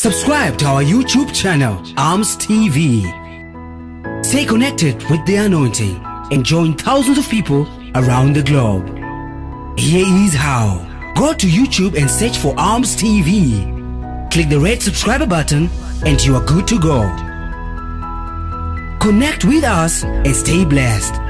Subscribe to our YouTube channel, Arms TV. Stay connected with the anointing and join thousands of people around the globe. Here is how. Go to YouTube and search for Arms TV. Click the red subscriber button and you are good to go. Connect with us and stay blessed.